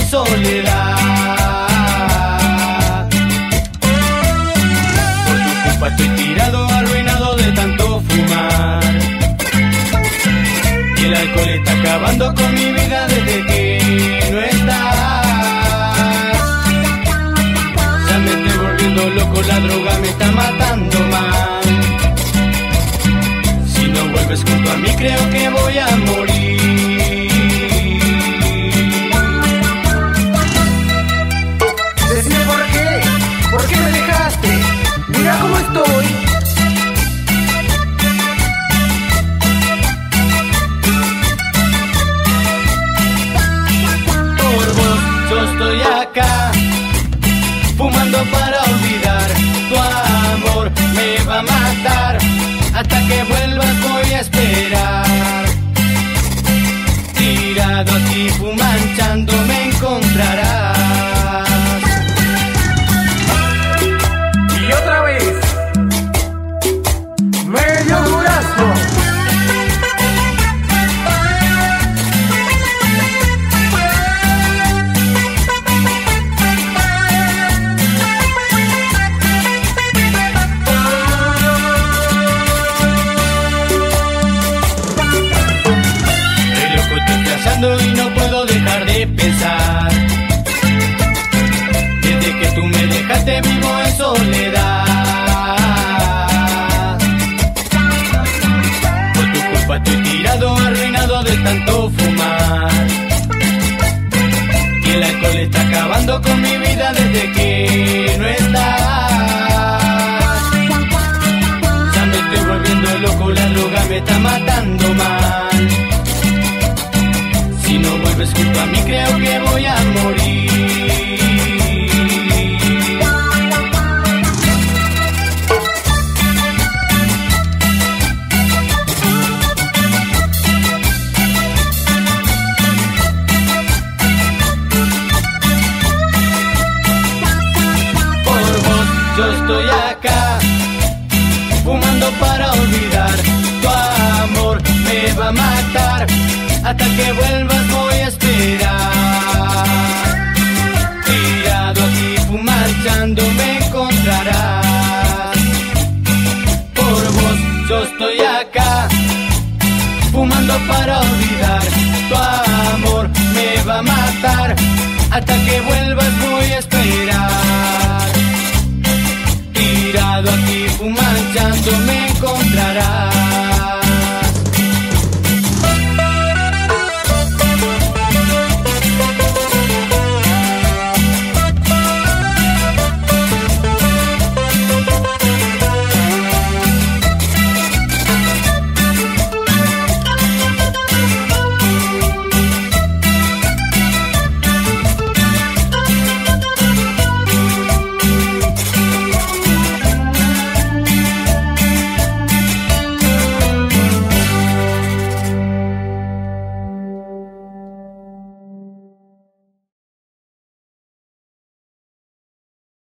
soledad. Por tu culpa estoy tirado, arruinado de tanto fumar, y el alcohol está acabando con mi vida desde que no estás. Ya me estoy volviendo loco, la droga me está matando mal. Si no vuelves junto a mí creo que voy a morir. Decime por qué me dejaste. Mira cómo estoy. Por vos yo estoy acá, fumando para olvidar. Tu amor me va a matar, hasta que vuelvas voy a esperar. Tirado aquí fumanchando me encontrarás. Y otra vez. Medio durazno. Y no puedo dejar de pensar. Desde que tú me dejaste vivo en soledad. Por tu culpa estoy tirado, arruinado de tanto fumar, y el alcohol está acabando con mi vida desde que no estás. Ya me estoy volviendo loco, la droga me está matando mal. Si no vuelves junto a mí creo que voy a morir. Por vos yo estoy acá, fumando para olvidar. Tu amor me va a matar, hasta que vuelvas voy a esperar. Tirado aquí fumarchando me encontrarás. Por vos yo estoy acá, fumando para olvidar.